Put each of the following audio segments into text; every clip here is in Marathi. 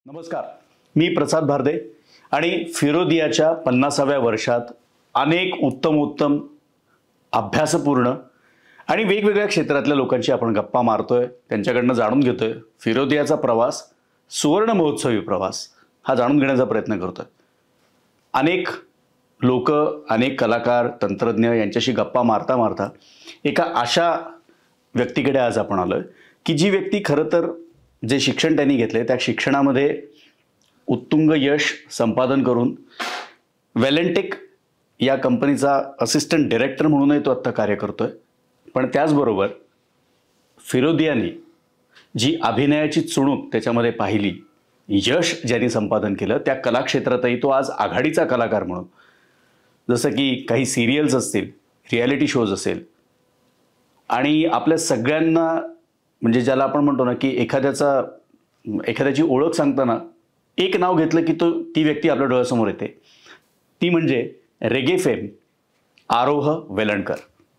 नमस्कार, मी प्रसाद भारदे आणि फिरोदियाच्या 50व्या वर्षात अनेक उत्तम अभ्यासपूर्ण आणि वेगवेगळ्या क्षेत्रातल्या लोकांशी आपण गप्पा मारतोय, त्यांच्याकडनं जाणून घेतोय. फिरोदियाचा प्रवास, सुवर्ण महोत्सवी प्रवास हा जाणून घेण्याचा प्रयत्न करतोय. अनेक लोक, अनेक कलाकार, तंत्रज्ञ यांच्याशी गप्पा मारता मारता एका अशा व्यक्तीकडे आज आपण आलोय की जी व्यक्ती खरं तर जे शिक्षण त्यांनी घेतले त्या शिक्षणामध्ये उत्तुंग यश संपादन करून वेलेंटेक या कंपनीचा असिस्टंट डायरेक्टर म्हणूनही तो आत्ता कार्य करतोय. पण त्याचबरोबर फिरोदियानी जी अभिनयाची चुणूक त्याच्यामध्ये पाहिली, यश ज्यांनी संपादन केलं, त्या कलाक्षेत्रातही तो आज आघाडीचा कलाकार म्हणून, जसं की काही सिरियल्स असतील, रियालिटी शोज असेल, आणि आपल्या सगळ्यांना म्हणजे ज्याला आपण म्हणतो ना की एखाद्याची ओळख सांगताना एक नाव घेतलं की ती व्यक्ती आपल्या डोळ्यासमोर येते. ती म्हणजे रेगे फेम आरोह वेलणकर.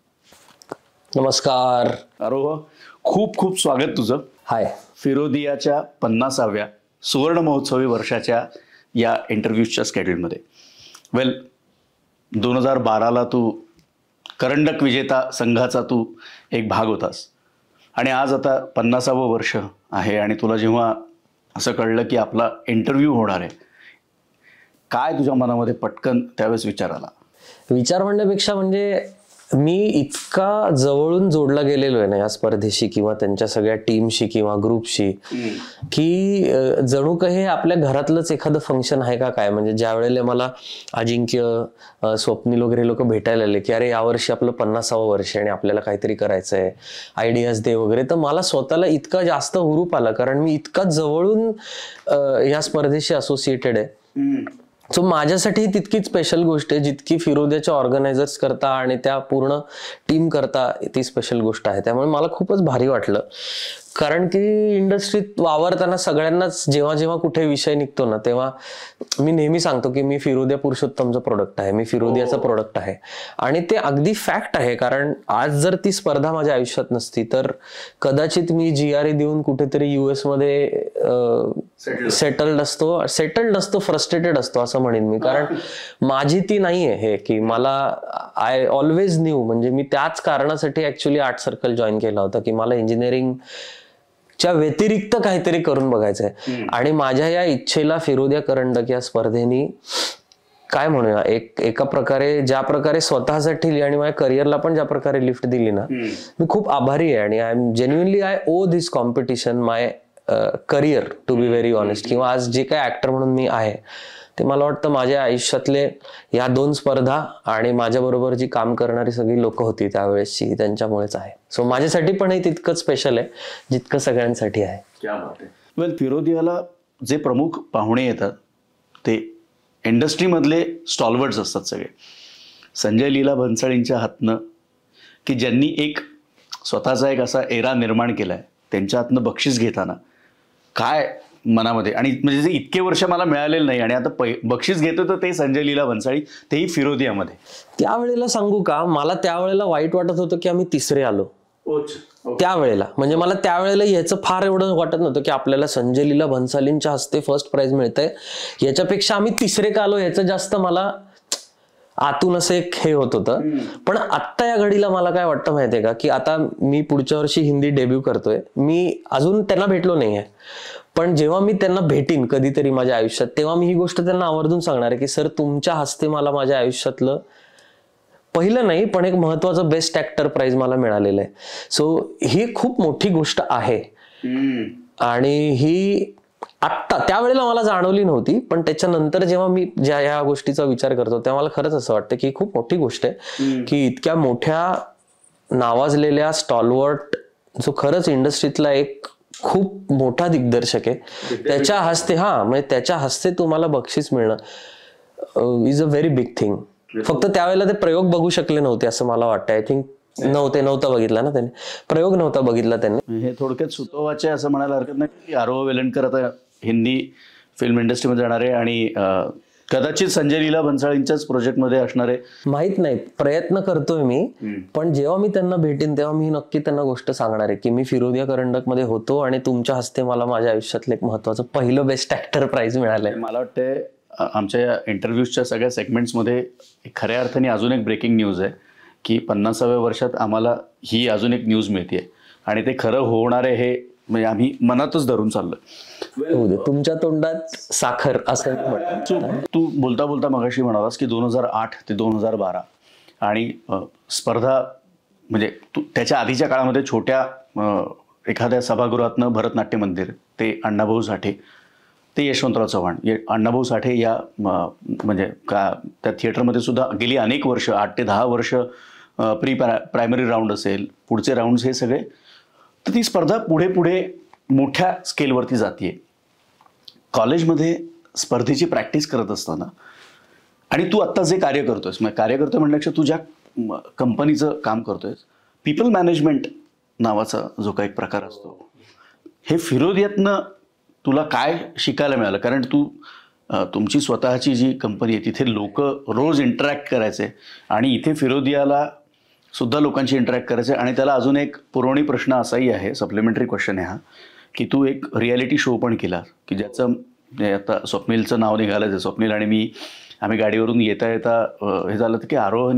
नमस्कार आरोह, खूप खूप स्वागत तुझं. हाय. फिरोदियाच्या 50व्या सुवर्ण महोत्सवी वर्षाच्या या इंटरव्ह्यूजच्या स्केड्यूलमध्ये. 2012ला तू करंडक विजेता संघाचा तू एक भाग होतास आणि आज आता 50वं वर्ष आहे आणि तुला जेव्हा असं कळलं की आपला इंटरव्ह्यू होणार आहे, काय तुझ्या मनामध्ये पटकन त्यावेळेस विचार आला? विचार म्हणण्यापेक्षा म्हणजे मी इतका जवळून जोडला गेलेलो आहे ना या स्पर्धेशी किंवा त्यांच्या सगळ्या टीमशी किंवा ग्रुपशी की जणू काही आपल्या घरातलंच एखादं फंक्शन आहे का काय. म्हणजे ज्या वेळेला मला अजिंक्य, स्वप्नील वगैरे लोक भेटायला आले की अरे यावर्षी आपलं 50वं वर्ष आणि आपल्याला काहीतरी करायचं आहे, आयडियाज दे वगैरे, तर मला स्वतःला इतका जास्त हुरूप आला कारण मी इतका जवळून या स्पर्धेशी असोसिएटेड आहे. सो माझ्यासाठी तितकीच स्पेशल गोष्ट आहे जितकी फिरोदियाच्या ऑर्गनायझर्स करता आणि त्या पूर्ण टीम करता ती स्पेशल गोष्ट आहे. त्यामुळे मला खूपच भारी वाटलं कारण की इंडस्ट्रीत वावरताना सगळ्यांनाच जेव्हा जेव्हा कुठे विषय निघतो ना तेव्हा मी नेहमी सांगतो की मी फिरोदिया पुरुषोत्तमचं प्रोडक्ट आहे, मी फिरोदियाचं प्रोडक्ट आहे. आणि ते अगदी फॅक्ट आहे कारण आज जर ती स्पर्धा माझ्या आयुष्यात नसती तर कदाचित मी GRE देऊन कुठेतरी US मध्ये सेटल्ड नसतो, फ्रस्ट्रेटेड असतो असं म्हणेन मी. कारण माझी ती नाहीये हे की मला आय ऑलवेज न्यू, म्हणजे मी त्याच कारणासाठी ऍक्च्युली आर्ट सर्कल जॉईन केला होता की मला इंजिनिअरिंग च्या व्यतिरिक्त काहीतरी करून बघायचंय. आणि माझ्या या इच्छेला फिरोदिया करंडक या स्पर्धेनी काय म्हणूया एका प्रकारे ज्या प्रकारे स्वतःसाठी आणि माझ्या करिअरला पण ज्या प्रकारे लिफ्ट दिली ना, मी खूप आभारी आहे. आणि I am genuinely I owe this competition my career to be very honest. किंवा आज जे काही ऍक्टर म्हणून मी आहे ते मला वाटतं माझ्या आयुष्यातले या 2 स्पर्धा आणि माझ्याबरोबर जी काम करणारी सगळी लोक होती त्यावेळेसची त्यांच्यामुळेच आहे. सो माझ्यासाठी पण हे तितकंच स्पेशल आहे जितकं सगळ्यांसाठी आहे. क्या बात आहे. फिरोदियाला जे प्रमुख पाहुणे येतात ते इंडस्ट्रीमधले स्टॉलवर्ड्स असतात सगळे. संजय लीला भन्सळींच्या हातनं, की ज्यांनी एक स्वतःचा एक असा एरा निर्माण केलाय, त्यांच्या हातनं बक्षीस घेताना काय मनामध्ये, आणि म्हणजे जे इतके वर्ष मला मिळालेलं नाही आणि आता बक्षीस घेतो तर ते संजय लीला भन्सळी, तेही फिरोदियामध्ये. त्यावेळेला सांगू का, मला त्यावेळेला वाईट वाटत होतं की आम्ही तिसरे आलो त्यावेळेला. म्हणजे मला त्यावेळेला याचं फार एवढं वाटत नव्हतं की आपल्याला संजय लीला भन्सालींच्या हस्ते फर्स्ट प्राइज मिळतंय, याच्यापेक्षा आम्ही तिसरे का आलो याचं जास्त मला आतून असं एक हे होत होतं. पण आत्ता या घडीला मला काय वाटतं माहितीये का, की आता मी पुढच्या वर्षी हिंदी डेब्यू करतोय. मी अजून त्यांना भेटलो नाहीये, पण जेव्हा मी त्यांना भेटीन कधीतरी माझ्या आयुष्यात तेव्हा मी ही गोष्ट त्यांना आवर्जून सांगणार आहे की सर, तुमच्या हस्ते मला माझ्या आयुष्यातलं पहिलं नाही पण एक महत्वाचं बेस्ट ऍक्टर प्राइज मला मिळालेलं आहे. सो ही खूप मोठी गोष्ट आहे आणि ही आत्ता त्यावेळेला मला जाणवली नव्हती, पण त्याच्यानंतर जेव्हा मी ह्या गोष्टीचा विचार करतो तेव्हा मला खरंच असं वाटतं की खूप मोठी गोष्ट आहे की इतक्या मोठ्या नावाजलेल्या स्टॉलवर्ट जो खरंच इंडस्ट्रीतला एक खूप मोठा दिग्दर्शक आहे त्याच्या हस्ते, म्हणजे त्याच्या हस्ते तुम्हाला बक्षीस मिळणं is a very big thing. फक्त त्यावेळेला ते प्रयोग बघू शकले नव्हते असं मला वाटतं. आय थिंक नव्हता बघितला ना त्यांनी, प्रयोग नव्हता बघितला त्यांनी. हे थोडक्यात सुतोवाचे असं म्हणायला हरकत नाही की आरोह वेलणकर आता हिंदी फिल्म इंडस्ट्रीमध्ये जाणार आहे आणि कदाचित संजय लीला भन्साळींच्याच प्रोजेक्टमध्ये असणारे माहित नाही, प्रयत्न करतोय मी. पण जेव्हा मी त्यांना भेटेन तेव्हा मी नक्की त्यांना गोष्ट सांगणार आहे की मी फिरोदिया करंडक मध्ये होतो आणि तुमच्या हस्ते मला माझ्या आयुष्यातलं एक महत्वाचं पहिलं बेस्ट ऍक्टर प्राइज मिळालंय. मला वाटतंय आमच्या या इंटरव्ह्यूजच्या सगळ्या सेगमेंट्समध्ये खऱ्या अर्थाने अजून एक ब्रेकिंग न्यूज आहे की 50व्या वर्षात आम्हाला ही अजून एक न्यूज मिळते आणि ते खरं होणार आहे हे म्हणजे आम्ही मनातच धरून चाललोय. तुमच्या तोंडात साखर असं. तू बोलता बोलता मगाशी म्हणालास की 2008 ते 2012 आणि स्पर्धा म्हणजे तू त्याच्या आधीच्या काळामध्ये छोट्या एखाद्या सभागृहातनं भरतनाट्य मंदिर ते अण्णाभाऊ साठे ते यशवंतराव चव्हाण अण्णाभाऊ साठे या म्हणजे का त्या थिएटरमध्ये सुद्धा गेली अनेक वर्ष 8 ते 10 वर्ष प्रायमरी राऊंड असेल पुढचे राऊंड्स हे सगळे. तर ती स्पर्धा पुढे पुढे मोठ्या स्केलवरती जाते. कॉलेजमध्ये स्पर्धेची प्रॅक्टिस करत असताना आणि तू आत्ता जे कार्य करतोयस मग कार्य करतोय म्हणण्यापेक्षा तू ज्या कंपनीचं काम करतोयस पीपल मॅनेजमेंट नावाचा जो काही प्रकार असतो हे फिरोदियातनं तुला काय शिकायला मिळालं? कारण तू तुमची स्वतःची जी कंपनी आहे तिथे लोक रोज इंटरॅक्ट करायचे आणि इथे फिरोदियाला सुद्धा लोकांशी इंटरॅक्ट करायचे आणि त्याला अजून एक पुरवणी प्रश्न असाही आहे, सप्लिमेंटरी क्वेश्चन आहे हा, की तू एक रियालिटी शो पण केला की ज्याचं आता स्वप्नीलचं नाव निघालं. स्वप्नील आणि आम्ही गाडीवरून येता येता हे झालं की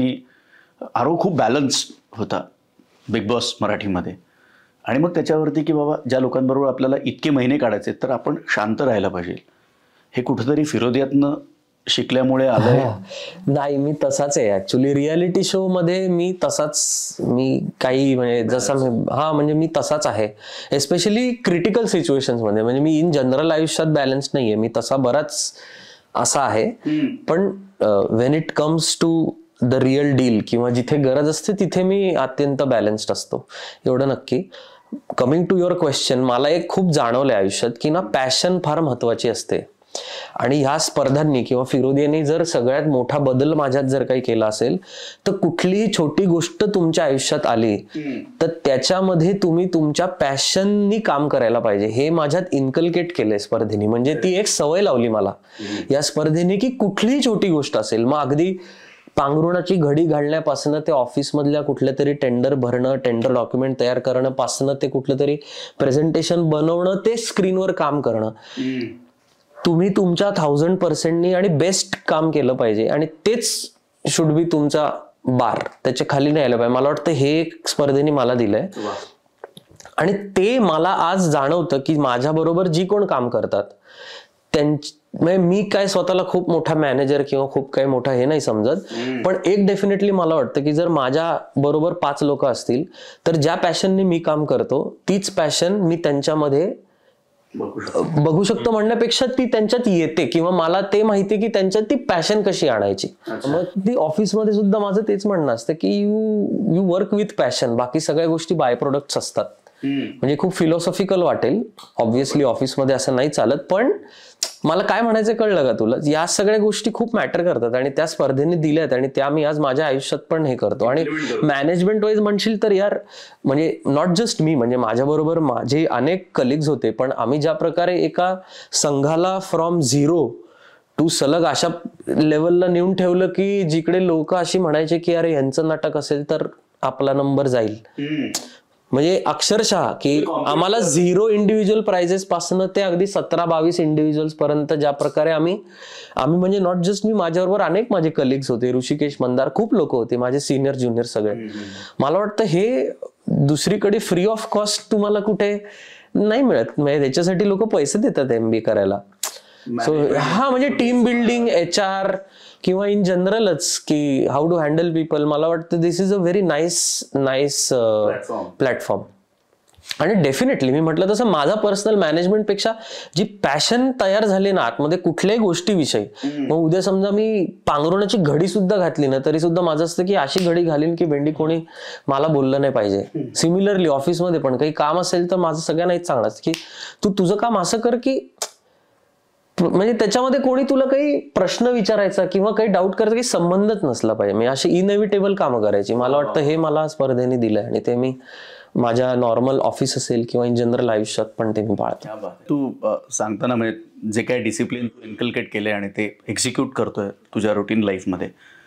आरोह खूप बॅलन्स होता बिग बॉस मराठीमध्ये आणि मग त्याच्यावरती की बाबा ज्या लोकांबरोबर आपल्याला इतके महिने काढायचे तर आपण शांत राहायला पाहिजे. हे कुठेतरी फिरोदियातनं शिकल्यामुळे आलंय? नाही, मी तसाच आहे ऍक्च्युली. रियालिटी शो मध्ये मी तसाच मी काही म्हणजे जसं म्हणजे मी तसाच आहे एस्पेशली क्रिटिकल सिच्युएशन्स मध्ये. म्हणजे मी इन जनरल आयुष्यात बॅलन्स नाहीये, मी तसा बराच असा आहे. पण when it comes to the real deal किंवा जिथे गरज असते तिथे मी अत्यंत बॅलन्स्ड असतो, एवढं नक्की. कमिंग टू युअर क्वेश्चन, मला एक खूप जाणवलंय आयुष्यात की ना पॅशन फार महत्वाची असते. आणि ह्या स्पर्धांनी किंवा फिरोदियाने जर सगळ्यात मोठा बदल माझ्यात जर काही केला असेल तर कुठलीही छोटी गोष्ट तुमच्या आयुष्यात आली तर त्याच्यामध्ये तुम्ही तुमच्या पॅशननी काम करायला पाहिजे हे माझ्यात इन्कल्केट केलंय स्पर्धेने. म्हणजे ती एक सवय लावली मला या स्पर्धेने की कुठलीही छोटी गोष्ट असेल, मग अगदी पांघरुणाची घडी घालण्यापासून ते ऑफिसमधल्या कुठल्या तरी टेंडर भरणं, टेंडर डॉक्युमेंट तयार करणं पासून ते कुठलं तरी प्रेझेंटेशन बनवणं, ते स्क्रीनवर काम करणं, तुम्ही तुमच्या 1000% आणि बेस्ट काम केलं पाहिजे आणि तेच शुड बी तुमचा बार, त्याच्या खाली नाही आलं पाहिजे. मला वाटतं हे एक स्पर्धेने मला दिलंय आणि ते मला आज जाणवतं की माझ्या बरोबर जी कोण काम करतात म्हणजे मी काय स्वतःला खूप मोठा मॅनेजर किंवा खूप काही मोठा हे नाही समजत, पण एक डेफिनेटली मला वाटतं की जर माझ्या बरोबर 5 लोक असतील तर ज्या पॅशनने मी काम करतो तीच पॅशन मी त्यांच्यामध्ये बघू शकतो म्हणण्यापेक्षा ती त्यांच्यात येते किंवा मला ते माहिती की त्यांच्यात ती पॅशन कशी आणायची. मग ती ऑफिसमध्ये सुद्धा माझं तेच म्हणणं असतं की यू वर्क विथ पॅशन, बाकी सगळ्या गोष्टी बाय प्रोडक्ट्स असतात. म्हणजे खूप फिलॉसॉफिकल वाटेल, ऑब्व्हियसली ऑफिसमध्ये असं नाही चालत, पण मला काय म्हणायचं कळलं का तुला, या सगळ्या गोष्टी खूप मॅटर करतात आणि त्या स्पर्धेने दिल्यात आणि त्या मी आज माझ्या आयुष्यात पण हे करतो. आणि मॅनेजमेंट वाईज म्हणशील तर यार म्हणजे नॉट जस्ट मी, म्हणजे माझ्या बरोबर माझे अनेक कलिग्स होते, पण आम्ही ज्या प्रकारे एका संघाला फ्रॉम 0 टू सलग अशा लेवलला नेऊन ठेवलं की जिकडे लोक अशी म्हणायचे की अरे यांचं नाटक असेल तर आपला नंबर जाईल. म्हणजे अक्षरशः की आम्हाला 0 इंडिव्हिज्युअल प्राइजेस पासून ते अगदी 17-22 इंडिव्हिज्युअल्स पर्यंत ज्या प्रकारे आम्ही म्हणजे नॉट जस्ट मी, माझ्याबरोबर अनेक माझे कलिग्स होते, ऋषिकेश मंदार, खूप लोक होते माझे सिनियर ज्युनियर सगळे. मला वाटतं हे दुसरीकडे फ्री ऑफ कॉस्ट तुम्हाला कुठे नाही मिळत. म्हणजे त्याच्यासाठी लोक पैसे देतात MBA करायला. सो हा म्हणजे टीम बिल्डिंग, HR किंवा इन जनरलच की हाऊ टू हँडल पीपल, मला वाटतं this is a very nice platform. आणि डेफिनेटली मी म्हटलं तसं माझा पर्सनल मॅनेजमेंट पेक्षा जी पॅशन तयार झाली ना आतमध्ये कुठल्याही गोष्टीविषयी, मग उद्या समजा मी पांघरुणाची घडी सुद्धा घातली ना तरी सुद्धा माझं असतं की अशी घडी घालीन की भेंडी कोणी मला बोललं नाही पाहिजे. सिमिलरली ऑफिसमध्ये पण काही काम असेल तर माझं सगळ्यांना हेच सांगणार की तू तुझं काम असं कर की म्हणजे त्याच्यामध्ये कोणी तुला काही प्रश्न विचारायचा किंवा काही डाऊट करायचा काही संबंधच नसला पाहिजे. म्हणजे अशी इनएव्हिटेबल कामं करायची. मला वाटतं हे मला स्पर्धेने दिलंय आणि ते मी माझ्या नॉर्मल ऑफिस असेल किंवा इन जनरल आयुष्यात पण ते मी पाळतो. तू सांगताना म्हणजे जे काही डिसिप्लिन तू इन्कल्केट केले आणि ते एक्झिक्यूट करतोय तुझ्या रुटीन लाईफमध्ये,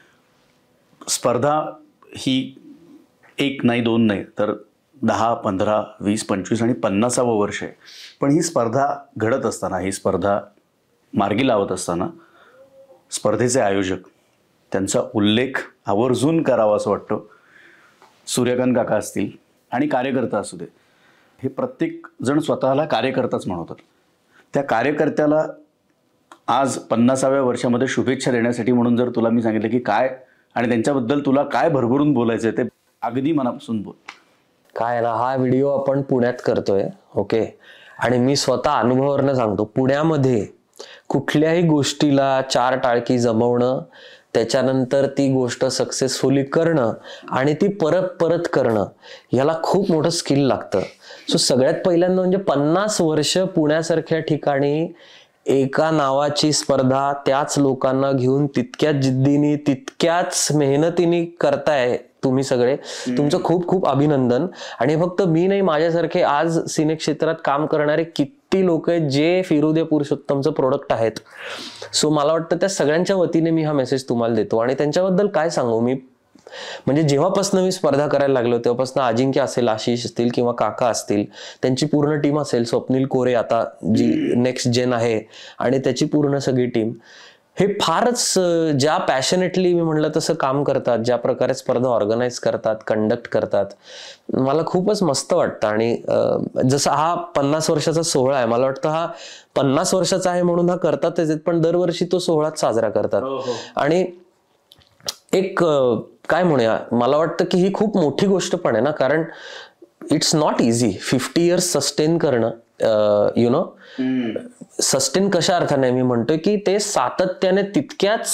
स्पर्धा ही 1 नाही 2 नाही तर 10, 15, 20, 25 आणि 50वं वर्ष आहे. पण ही स्पर्धा घडत असताना, ही स्पर्धा मार्गी लावत असताना स्पर्धेचे आयोजक त्यांचा उल्लेख आवर्जून करावा असं वाटतं. सूर्यकांत काका असतील आणि कार्यकर्ता असू दे, हे प्रत्येक जण स्वतःला कार्यकर्ताच म्हणवतात. त्या कार्यकर्त्याला आज 50व्या वर्षामध्ये शुभेच्छा देण्यासाठी म्हणून जर तुला मी सांगितलं की काय आणि त्यांच्याबद्दल तुला काय भरभरून बोलायचं आहे, ते अगदी मनापासून बोल. काय ना, हा व्हिडिओ आपण पुण्यात करतोय, ओके, आणि मी स्वतः अनुभवावरनं सांगतो, पुण्यामध्ये कुठल्याही गोष्टीला 4 टाळकी जमवणं, त्याच्यानंतर ती गोष्ट सक्सेसफुली करणं आणि ती परत परत करणं, याला खूप मोठं स्किल लागतं. सो सगळ्यात पहिल्यांदा म्हणजे 50 वर्ष पुण्यासारख्या ठिकाणी एका नावाची स्पर्धा त्याच लोकांना घेऊन तितक्याच जिद्दीने, तितक्याच मेहनतीने करताय तुम्ही सगळे. तुमचं खूप खूप अभिनंदन. आणि फक्त मी नाही, माझ्यासारखे आज सिने क्षेत्रात काम करणारे किती लोक आहेत जे फिरू दे पुरुषोत्तमचं प्रोडक्ट आहेत. सो मला वाटतं त्या सगळ्यांच्या वतीने मी हा मेसेज तुम्हाला देतो. आणि त्यांच्याबद्दल काय सांगू मी, म्हणजे जेव्हापासून मी स्पर्धा करायला लागलो तेव्हापासून अजिंक्य असेल, आशिष असतील किंवा काका असतील, त्यांची पूर्ण टीम असेल, स्वप्नील कोरे आता जी नेक्स्ट जेन आहे आणि त्याची पूर्ण सगळी टीम, हे फारच ज्या पॅशनेटली मी म्हणलं तसं काम करतात, ज्या प्रकारे स्पर्धा ऑर्गनाईज करतात, कंडक्ट करतात, मला खूपच मस्त वाटतं. आणि जसं हा 50 वर्षाचा सोहळा आहे, मला वाटतं हा 50 वर्षाचा आहे म्हणून हा करतातच, पण दरवर्षी तो सोहळाच साजरा करतात. आणि एक काय म्हणूया, मला वाटतं की ही खूप मोठी गोष्ट पण आहे ना, कारण it's not easy 50 years sustain करणं. यु नो, सस्टेन कशा अर्थाने मी म्हणतोय की ते सातत्याने तितक्याच,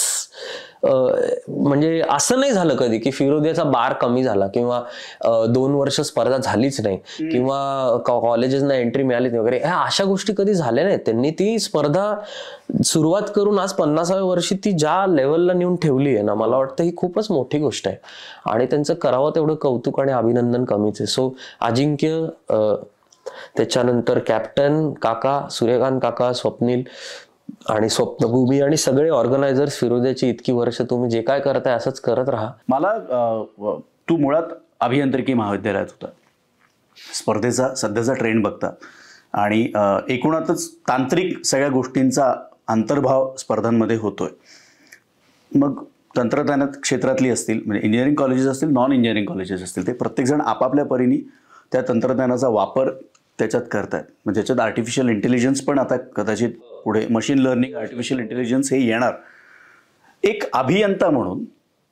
म्हणजे असं नाही झालं कधी की फिरोदियाचा बार कमी झाला किंवा 2 वर्ष स्पर्धा झालीच नाही किंवा कॉलेजेसना एंट्री मिळालीच नाही वगैरे, ह्या अशा गोष्टी कधी झाल्या नाहीत. त्यांनी ती स्पर्धा सुरुवात करून आज 50व्या वर्षी ती ज्या लेवलला नेऊन ठेवली आहे ना, मला वाटतं ही खूपच मोठी गोष्ट आहे आणि त्यांचं करावं तेवढं कौतुक आणि अभिनंदन कमीच आहे. सो अजिंक्य, त्याच्यानंतर कॅप्टन काका, सूर्यकांत काका, स्वप्नील आणि स्वप्नभूमी आणि सगळे ऑर्गनायझर्स, फिरोद्याची इतकी वर्ष तुम्ही जे काय करताय असंच करत राहा. मला तू मुळात अभियांत्रिकी महाविद्यालयात होता, स्पर्धेचा सध्याचा ट्रेंड बघता आणि एकूणातच तांत्रिक सगळ्या गोष्टींचा अंतर्भाव स्पर्धांमध्ये होतोय. मग तंत्रज्ञान क्षेत्रातली असतील, म्हणजे इंजिनिअरिंग कॉलेजेस असतील, नॉन इंजिनिअरिंग कॉलेजेस असतील, ते प्रत्येकजण आपापल्या परीने त्या तंत्रज्ञानाचा वापर त्याच्यात करतायत. म्हणजे त्याच्यात आर्टिफिशियल इंटेलिजन्स पण आता कदाचित पुढे मशीन लर्निंग, आर्टिफिशियल इंटेलिजन्स हे येणार. एक अभियंता म्हणून,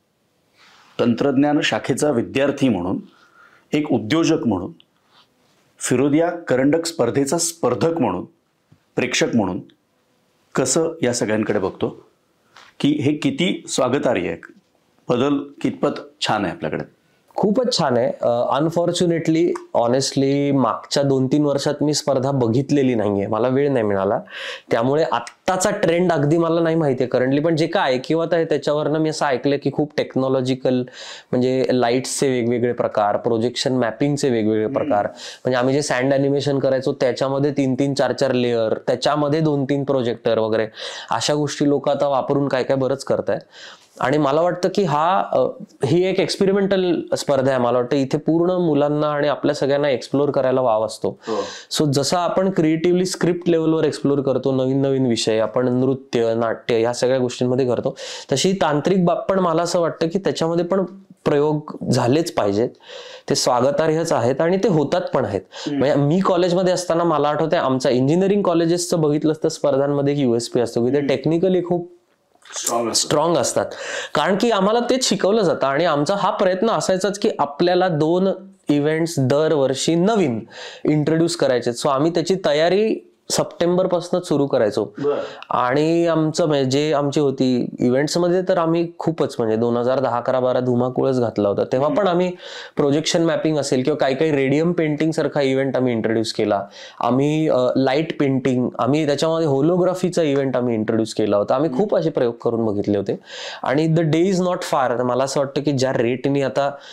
तंत्रज्ञान शाखेचा विद्यार्थी म्हणून, एक उद्योजक म्हणून, फिरोदिया करंडक स्पर्धेचा स्पर्धक म्हणून, प्रेक्षक म्हणून कसं या सगळ्यांकडे बघतो की हे किती स्वागतार्ह आहे, बदल कितपत छान आहे आपल्याकडे? खूपच छान आहे. अनफॉर्च्युनेटली, ऑनेस्टली मागच्या 2-3 वर्षात मी स्पर्धा बघितलेली नाहीये, मला वेळ नाही मिळाला, त्यामुळे आत्ताचा ट्रेंड अगदी मला नाही माहिती आहे करंटली. पण जे काय ऐकिवत आहे त्याच्यावरनं मी असं ऐकलं की खूप टेक्नॉलॉजिकल, म्हणजे लाईट्सचे वेगवेगळे प्रकार, प्रोजेक्शन मॅपिंगचे वेगवेगळे प्रकार, म्हणजे आम्ही जे सँड ॲनिमेशन करायचो त्याच्यामध्ये 3-3, 4-4 लेअर, त्याच्यामध्ये 2-3 प्रोजेक्टर वगैरे, अशा गोष्टी लोक आता वापरून काय काय बरंच करतायत. आणि मला वाटतं की ही एक एक्सपेरिमेंटल स्पर्धा आहे. मला वाटतं इथे पूर्ण मुलांना आणि आपल्या सगळ्यांना एक्सप्लोर करायला वाव असतो. सो जसं आपण क्रिएटिव्हली स्क्रिप्ट लेवलवर एक्सप्लोर करतो, नवीन नवीन विषय आपण नृत्य, नाट्य ह्या सगळ्या गोष्टींमध्ये करतो, तशी तांत्रिक बाब पण मला असं वाटतं की त्याच्यामध्ये पण प्रयोग झालेच पाहिजेत. ते स्वागतार्हच आहेत आणि ते होतात पण आहेत. म्हणजे मी कॉलेजमध्ये असताना मला आठवतंय, आमच्या इंजिनिअरिंग कॉलेजेसचं बघितलं असतं स्पर्धांमध्ये एक USP असतो की ते टेक्निकली खूप स्ट्रॉंग असतात, कारण की आम्हाला तेच शिकवलं जातं. आणि आमचा हा प्रयत्न असायचाच की आपल्याला 2 इव्हेंट्स दरवर्षी नवीन इंट्रोड्यूस करायचे. सो आम्ही त्याची तयारी सप्टेंबरपासून सुरू करायचो. आणि आमचं म्हणजे जे आमची होती इव्हेंट्समध्ये तर आम्ही खूपच, म्हणजे 2010-11-12 धुमाकूळच घातला होता. तेव्हा पण आम्ही प्रोजेक्शन मॅपिंग असेल किंवा काही काही रेडियम पेंटिंग सारखा इव्हेंट आम्ही इंट्रोड्यूस केला. आम्ही लाईट पेंटिंग, आम्ही त्याच्यामध्ये होलोग्राफीचा इव्हेंट आम्ही इंट्रोड्यूस केला होता. आम्ही खूप असे प्रयोग करून बघितले होते. आणि the day is not far, मला असं वाटतं की ज्या रेटनी आता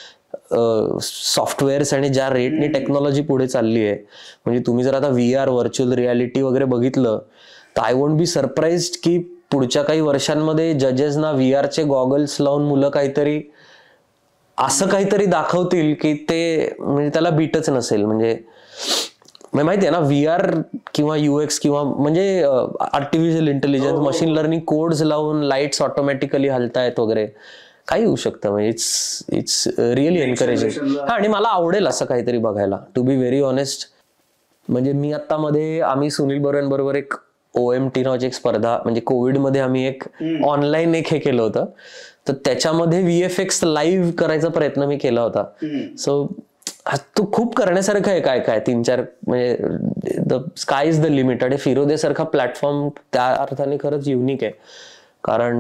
सॉफ्टवेअर्स आणि ज्या रेटने टेक्नॉलॉजी पुढे चालली आहे, म्हणजे तुम्ही जर आता VR व्हर्च्युअल रियालिटी वगैरे बघितलं तर आय वोंट बी सरप्राइज्ड की पुढच्या काही वर्षांमध्ये जजेसना VRचे गॉगल्स लावून मुलं काहीतरी असं काहीतरी दाखवतील की ते म्हणजे त्याला बीटच नसेल. म्हणजे माहिती आहे ना, VR किंवा UX किंवा म्हणजे artificial intelligence, machine learning codes लावून लाईट्स ऑटोमॅटिकली हलतायत वगैरे काही होऊ शकतं. म्हणजे इट्स रिअली एनकरेजिंग. हा, आणि मला आवडेल असं काहीतरी बघायला, टू बी व्हेरी ऑनेस्ट. म्हणजे मी आता मध्ये आम्ही सुनील बरोबर एक OMT नावाची एक स्पर्धा, म्हणजे कोविडमध्ये आम्ही एक ऑनलाईन एक हे केलं होतं, तर त्याच्यामध्ये VFX लाईव्ह करायचा प्रयत्न मी केला होता. सो तो खूप करण्यासारखं आहे. काय 3-4 म्हणजे the sky is the limit. आणि फिरोदे सारखा प्लॅटफॉर्म त्या अर्थाने खरंच युनिक आहे, कारण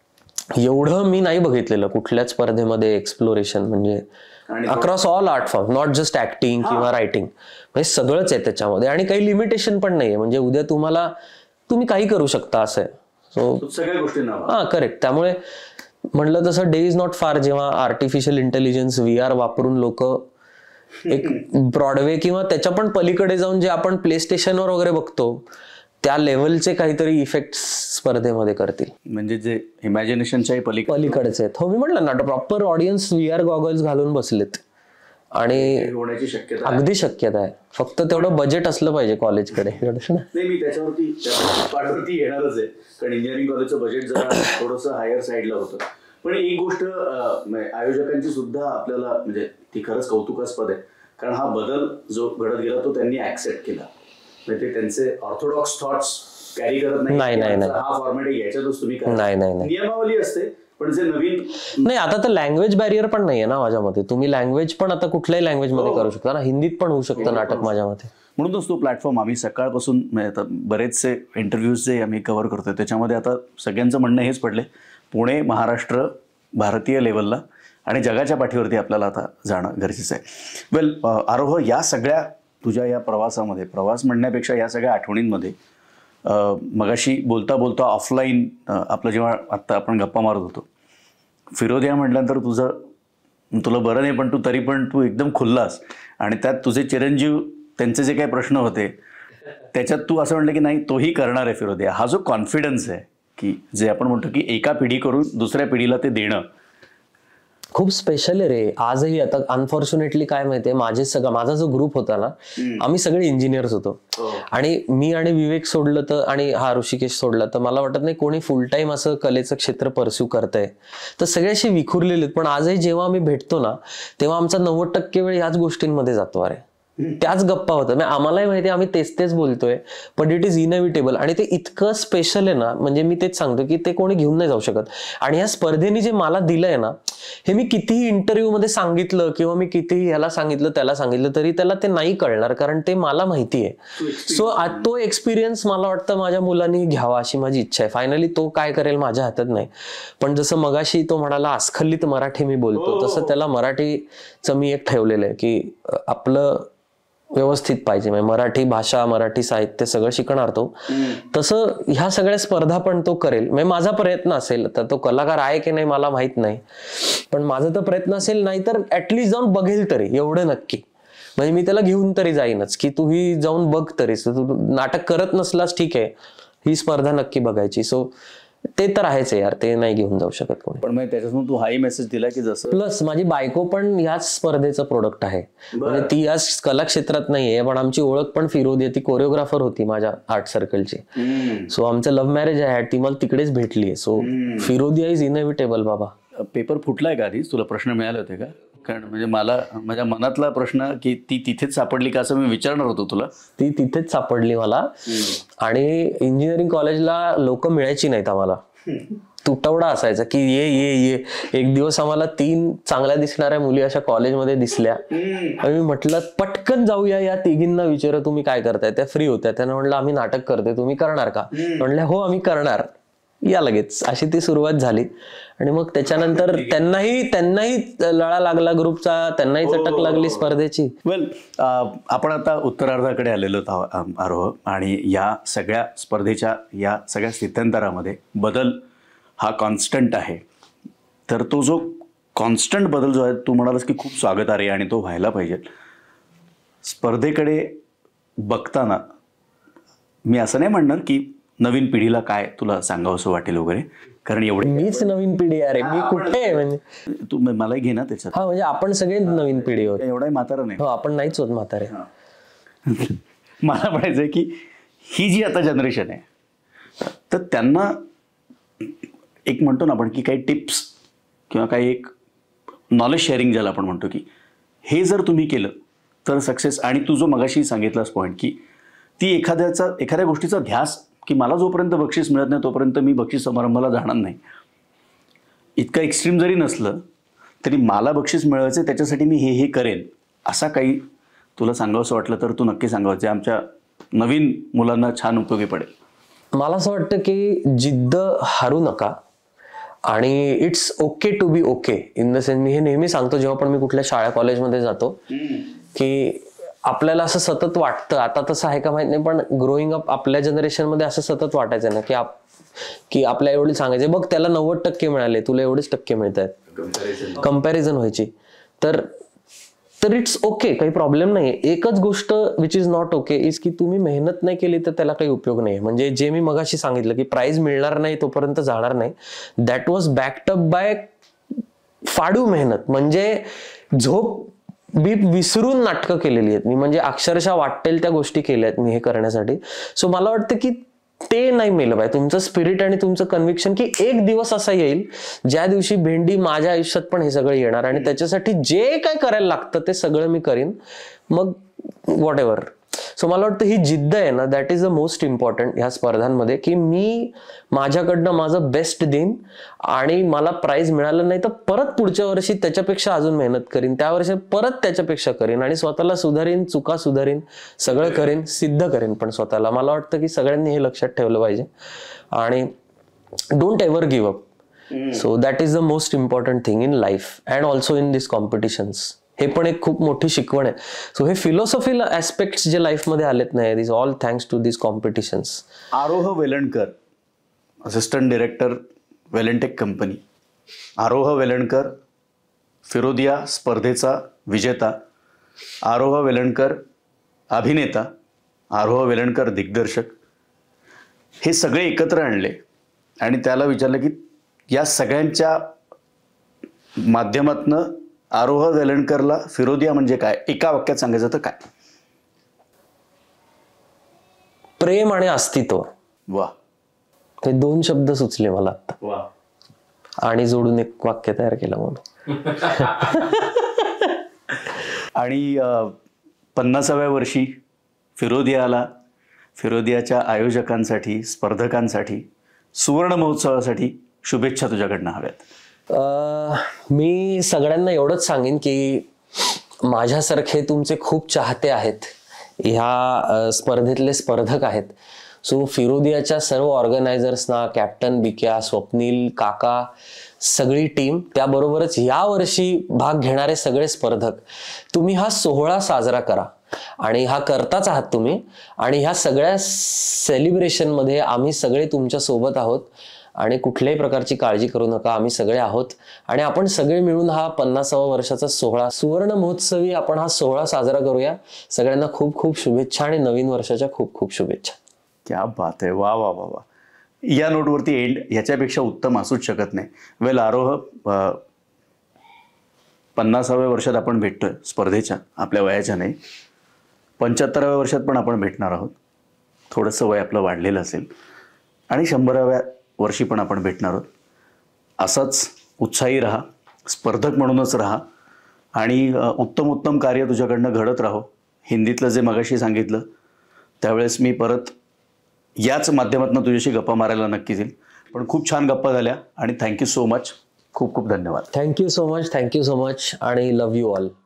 एवढं मी नाही बघितलेलं कुठल्याच स्पर्धेमध्ये एक्सप्लोरेशन. म्हणजे across all art form, not just acting किंवा रायटिंग, म्हणजे सगळंच आहे त्याच्यामध्ये. आणि काही लिमिटेशन पण नाहीये, म्हणजे उद्या तुम्ही काही करू शकता असं आहे. सो सगळ्या गोष्टी हा करेक्ट. त्यामुळे म्हणलं तसं डे इज नॉट फार जेव्हा आर्टिफिशियल इंटेलिजन्स VR वापरून लोक एक ब्रॉडवे किंवा त्याच्या पण पलीकडे जाऊन जे आपण प्ले स्टेशनवर वगैरे बघतो त्या लेवलचे काहीतरी इफेक्ट स्पर्धेमध्ये करतील. म्हणजे जे इमॅजिनेशनच्याही पलीकडेच आहेत. हो, मी म्हटलं ना, प्रॉपर ऑडियन्स VR गॉगल्स घालून बसलेत आणि होण्याची शक्यता अगदी शक्यता आहे. फक्त तेवढं बजेट असलं पाहिजे कॉलेजकडे. नाही, मी त्याच्यावरती येणारच आहे, कारण इंजिनिअरिंग कॉलेजचं बजेट जरा थोडंसं हायर साईडला होतं. पण एक गोष्ट आयोजकांची सुद्धा आपल्याला म्हणजे ती खरंच कौतुकास्पद आहे, कारण हा बदल जो घडत गेला तो त्यांनी ऍक्सेप्ट केला. म्हणजे ते त्यांचे ऑर्थोडॉक्स थॉट्स कॅरी करत नाही. हा फॉर्मॅट याच्यातच तुम्ही नियमावली असते, पण जे नवीन नाही. आता तर लँग्वेज बॅरियर पण नाहीये ना माझ्या मते. तुम्ही लँग्वेज पण आता कुठल्याही लँग्वेज मध्ये करू शकता ना, हिंदीत पण होऊ शकतं नाटक माझ्या मते. म्हणूनच तो प्लॅटफॉर्म आम्ही सकाळपासून बरेचसे इंटरव्ह्यूज जे आम्ही कव्हर करतोय त्याच्यामध्ये आता सगळ्यांचं म्हणणं हेच पडले, पुणे, महाराष्ट्र, भारतीय लेवलला आणि जगाच्या पाठीवरती आपल्याला आता जाणं गरजेचं आहे. वेल आरोह, या सगळ्या तुझ्या या प्रवासामध्ये, प्रवास म्हणण्यापेक्षा या सगळ्या आठवणींमध्ये, मगाशी बोलता बोलता ऑफलाईन आपलं जेव्हा आत्ता आपण गप्पा मारत होतो, फिरोदिया म्हटल्यानंतर तुला बरं नाही, पण तरी पण तू एकदम खुल्लास. आणि त्यात तुझे चिरंजीव त्यांचे जे काही प्रश्न होते त्याच्यात तू असं म्हणलं की नाही, तोही करणार आहे फिरोदिया. हा जो कॉन्फिडन्स आहे की जे आपण म्हणतो की एका पिढी करून दुसऱ्या पिढीला ते देणं खूप स्पेशल आहे रे. आजही आता अनफॉर्च्युनेटली काय माहितीये, माझा जो ग्रुप होता ना, आम्ही सगळे इंजिनियर्स होतो. आणि मी आणि विवेक सोडलं तर, आणि हा ऋषिकेश सोडला तर मला वाटत नाही कोणी फुल टाइम असं कलेचं क्षेत्र परस्यू करतंय. तर सगळे असे विखुरलेले. पण आजही जेव्हा आम्ही भेटतो ना, तेव्हा आमचा 90% वेळ ह्याच गोष्टींमध्ये जातो. अरे त्याच गप्पा होतात. म्हणजे आम्हालाही माहिती आहे आम्ही तेच बोलतोय, पण इट इज इनएव्हिटेबल. आणि ते इतकं स्पेशल आहे ना, म्हणजे मी तेच सांगतो की ते कोणी घेऊन नाही जाऊ शकत. आणि ह्या स्पर्धेने जे मला दिलंय ना, हे मी कितीही इंटरव्ह्यू मध्ये सांगितलं किंवा मी कितीही ह्याला सांगितलं त्याला सांगितलं तरी त्याला ते नाही कळणार, कारण ते मला माहिती आहे. सो तो एक्सपिरियन्स मला वाटतं माझ्या मुलांनी घ्यावा अशी माझी इच्छा आहे. फायनली तो काय करेल माझ्या हातात नाही. पण जसं मगाशी तो म्हणाला अस्खलित मराठी मी बोलतो, तसं त्याला मराठीचं मी एक ठेवलेलं आहे की आपलं व्यवस्थित पाहिजे. म्हणजे मराठी भाषा, मराठी साहित्य सगळं शिकणार तो. तसं ह्या सगळ्या स्पर्धा पण तो करेल. म्हणजे माझा प्रयत्न असेल. तर तो कलाकार आहे की नाही मला माहित नाही, पण माझा तर प्रयत्न असेल. नाही तर ऍटलिस्ट जाऊन बघेल तरी, एवढं नक्की. म्हणजे मी त्याला घेऊन तरी जाईनच की तू ही जाऊन बघ तरी. तू नाटक करत नसलास ठीक आहे, ही स्पर्धा नक्की बघायची. सो ते तर आहेच यार, ते नाही घेऊन जाऊ शकत कोणी. पण मग त्याच्यातून तू हाही मेसेज दिला की जसं प्लस माझी बायको पण याच स्पर्धेचं प्रोडक्ट आहे. म्हणजे ती या कला क्षेत्रात नाहीये, पण आमची ओळख पण फिरोदी, ती कोरिओग्राफर होती माझ्या आर्ट सर्कलची. सो आमचं लव्ह मॅरेज आहे, ती मला तिकडेच भेटलीये. सो फिरोदिया इज इनएव्हिटेबल बाबा. पेपर फुटलाय का आधीच? तुला प्रश्न मिळाले होते का? कारण म्हणजे मला माझ्या मनातला प्रश्न की ती तिथेच सापडली का असं मी विचारणार होतो तुला. ती तिथेच सापडली मला. आणि इंजिनिअरिंग कॉलेजला लोक मिळायची नाहीत आम्हाला. तुटवडा असायचा की ये. एक दिवस आम्हाला 3 चांगल्या दिसणाऱ्या मुली अशा कॉलेजमध्ये दिसल्या. आणि मी म्हटलं पटकन जाऊया, या तिघींना विचारा तुम्ही काय करताय. त्या फ्री होत्या. त्यांना म्हटलं आम्ही नाटक करतोय, तुम्ही करणार का? म्हणल्या हो आम्ही करणार, या लगेच. अशी ती सुरुवात झाली. आणि मग त्याच्यानंतर त्यांनाही लळा लागला ग्रुपचा, त्यांनाही चटक लागली स्पर्धेची. वेल, आपण आता उत्तरार्धाकडे आलेलो आरोह. आणि या सगळ्या स्पर्धेच्या या सगळ्या स्थित्यंतरामध्ये बदल हा कॉन्स्टंट आहे. तर तो जो कॉन्स्टंट बदल जो आहे तू म्हणालास की खूप स्वागतार्ह आहे आणि तो व्हायला पाहिजे. स्पर्धेकडे बघताना मी असं नाही म्हणणार की नवीन पिढीला काय तुला सांगावं असं वाटेल वगैरे, कारण एवढे मीच नवीन पिढी अरे, मी कुठे आहे म्हणजे. तू मलाही घे ना त्याच्यात. हा म्हणजे आपण सगळे नवीन पिढी होत. एवढाही म्हातारा नाही. हो आपण नाहीच होत म्हातारे. मला म्हणायचं की ही जी आता जनरेशन आहे तर त्यांना एक म्हणतो ना आपण की काही टिप्स किंवा काही एक नॉलेज शेअरिंग ज्याला आपण म्हणतो की हे जर तुम्ही केलं तर सक्सेस. आणि तू जो मगाशी सांगितलास पॉईंट की ती एखाद्या गोष्टीचा ध्यास की मला जोपर्यंत बक्षीस मिळत नाही तोपर्यंत मी बक्षीस समारंभाला जाणार नाही, इतकं एक्स्ट्रीम जरी नसलं तरी मला बक्षीस मिळवायचं त्याच्यासाठी मी हे करेन, असा काही तुला सांगावंसं वाटलं तर तू नक्की सांगावं, जे आमच्या नवीन मुलांना छान उपयोगी पडेल. मला असं वाटतं की जिद्द हारू नका आणि it's okay to be okay in the sense. मी हे नेहमी सांगतो जेव्हा पण मी कुठल्या शाळा कॉलेजमध्ये जातो की आपल्याला असं सतत वाटतं, आता तसं आहे का माहित नाही, पण ग्रोईंग अप आपल्या जनरेशनमध्ये असं सतत वाटायचं ना की आपल्या एवढी सांगायचे बघ त्याला 90% मिळाले तुला एवढेच टक्के मिळत आहेत, कंपॅरिझन व्हायची. तर इट्स ओके, काही प्रॉब्लेम नाही. एकच गोष्ट which is not okay is की तुम्ही मेहनत नाही केली तर त्याला काही उपयोग नाही. म्हणजे जे मी मगाशी सांगितलं की प्राइज मिळणार नाही तोपर्यंत जाणार नाही, that was backed up by फाडू मेहनत. म्हणजे झोप बीप विसरून नाटकं केलेली आहेत मी, म्हणजे अक्षरशः वाटेल त्या गोष्टी केल्या आहेत मी हे करण्यासाठी. सो मला वाटतं की ते नाही मेलं पाहिजे तुमचं स्पिरिट आणि तुमचं कन्व्हिक्शन, की एक दिवस असा येईल ज्या दिवशी भेंडी माझ्या आयुष्यात पण हे सगळं येणार आणि त्याच्यासाठी जे काय करायला लागतं ते सगळं मी करीन, मग व्हॉट एव्हर. सो मला वाटतं ही जिद्द आहे ना, that is the most important ह्या स्पर्धांमध्ये, की मी माझ्याकडनं माझं बेस्ट देईन आणि मला प्राइज मिळालं नाही तर परत पुढच्या वर्षी त्याच्यापेक्षा अजून मेहनत करीन, त्या वर्षी परत त्याच्यापेक्षा करीन आणि स्वतःला सुधारीन, चुका सुधारीन, सगळं करीन, सिद्ध करीन पण स्वतःला. मला वाटतं की सगळ्यांनी हे लक्षात ठेवलं पाहिजे आणि don't ever give up. So that is the most important thing in life and also in this competitions. हे पण एक खूप मोठी शिकवण आहे. सो हे फिलॉसॉफिकल ऍस्पेक्ट्स जे लाईफमध्ये आलेत नाही, this all thanks to this competitions. Aaroh Welankar, assistant director वेलेंटेक कंपनी. आरोह वेलणकर फिरोदिया स्पर्धेचा विजेता, आरोह वेलणकर अभिनेता, आरोह वेलणकर दिग्दर्शक, हे सगळे एकत्र आणले आणि त्याला विचारलं की या सगळ्यांच्या माध्यमातनं आरोह वेलणकरला फिरोदिया म्हणजे काय, एका वाक्यात सांगायचं तर काय? प्रेम आणि अस्तित्व. वा, हे 2 शब्द सुचले मला आता. वा. आणि जोडून एक वाक्य तयार केलं म्हणून. आणि 50व्या वर्षी फिरोदियाला, फिरोदियाच्या आयोजकांसाठी, स्पर्धकांसाठी, सुवर्ण महोत्सवासाठी शुभेच्छा तुझ्याकडनं हव्यात. मी सगळ्यांना एवढंच सांगेन की माझ्यासारखे तुमचे खूप चाहते आहेत, ह्या स्पर्धेतले स्पर्धक आहेत. सो फिरोदियाच्या सर्व ऑर्गनायझर्सना, कॅप्टन बिक्या, स्वप्नील काका, सगळी टीम, त्याबरोबरच यावर्षी भाग घेणारे सगळे स्पर्धक, तुम्ही हा सोहळा साजरा करा आणि हा करताच आहात तुम्ही. आणि ह्या सगळ्या सेलिब्रेशनमध्ये आम्ही सगळे तुमच्या सोबत आहोत आणि कुठल्याही प्रकारची काळजी करू नका, आम्ही सगळे आहोत आणि आपण सगळे मिळून हा 50व्या वर्षाचा सोहळा, सुवर्ण महोत्सवी आपण हा सोहळा साजरा करूया. सगळ्यांना खूप खूप शुभेच्छा आणि नवीन वर्षाच्या खूप खूप शुभेच्छा. क्या बात आहे, वा वा वा वा. या नोटवरती एंड ह्याच्यापेक्षा उत्तम असूच शकत नाही. वेल आरोह, 50व्या वर्षात आपण भेटतोय स्पर्धेच्या, आपल्या वयाच्या नाही, 75व्या वर्षात पण आपण भेटणार आहोत. थोडंसं वय आपलं वाढलेलं असेल आणि 100व्या वर्षी पण आपण भेटणार आहोत. असंच उत्साही राहा, स्पर्धक म्हणूनच राहा आणि उत्तम कार्य तुझ्याकडनं घडत राहो. हिंदीतलं जे मगाशी सांगितलं त्यावेळेस मी परत याच माध्यमातून तुझ्याशी गप्पा मारायला नक्कीच येईल. पण खूप छान गप्पा झाल्या आणि थँक्यू सो मच. खूप खूप धन्यवाद. थँक्यू सो मच आणि लव्ह यू ऑल.